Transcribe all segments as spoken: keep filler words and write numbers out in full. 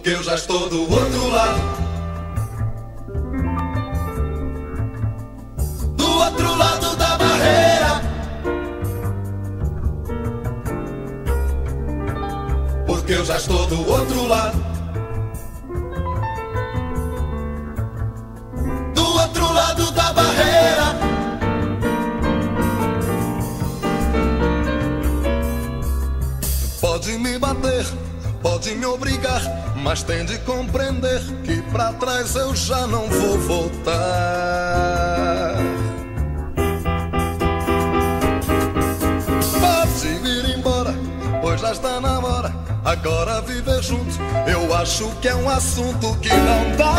porque eu já estou do outro lado. Do outro lado da barreira, porque eu já estou do outro lado. Do outro lado da barreira, pode me bater, pode me obrigar, mas tem de compreender que pra trás eu já não vou voltar. Pode vir embora, pois já está na hora. Agora viver junto, eu acho que é um assunto que não dá.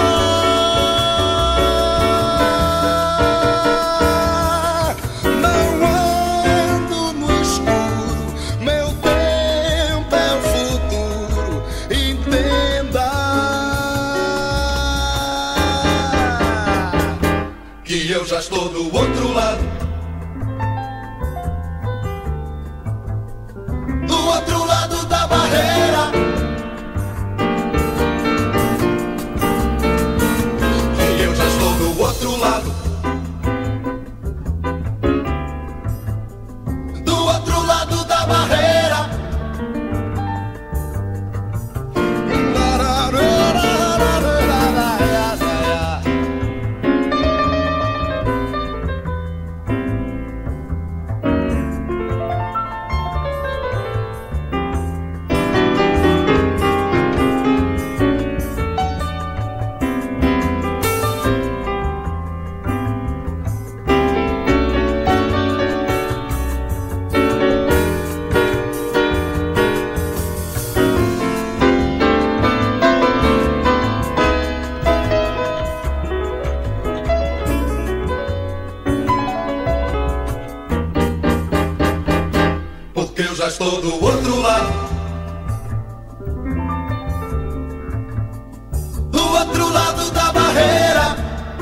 Não ando no escuro, meu tempo é o futuro, entenda que eu já estou do outro lado. Do outro lado da barreira, que eu já estou do outro lado. Do outro lado da barreira, porque eu já estou do outro lado. Do outro lado da barreira,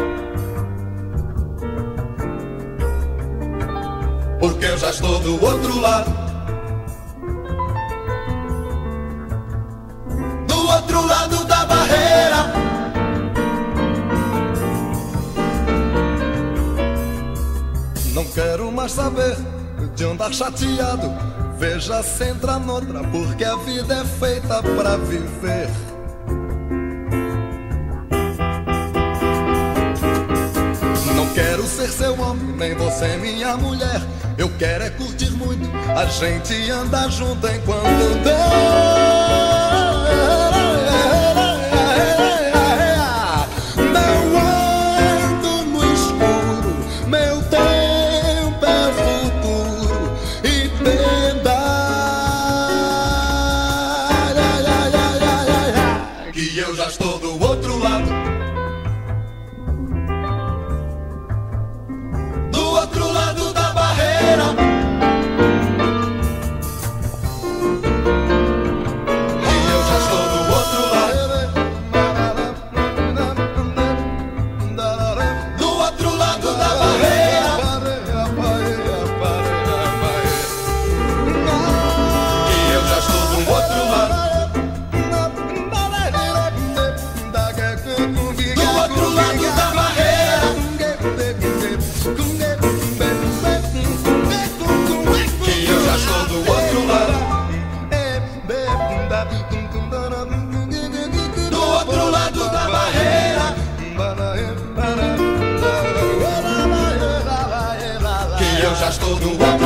porque eu já estou do outro lado. Do outro lado da barreira, não quero mais saber de andar chateado. Veja se entra noutra, porque a vida é feita pra viver. Não quero ser seu homem, nem você minha mulher. Eu quero é curtir muito, a gente anda junto enquanto der. Não ando no escuro, meu tempo é futuro, entenda que eu já estou do outro lado. Do outro lado da barreira, que eu já estou do outro lado. Do outro lado da barreira, que eu já estou do outro lado. Do outro lado da barreira, que eu já estou do outro lado. Do outro lado da barreira, que eu já estou do outro lado.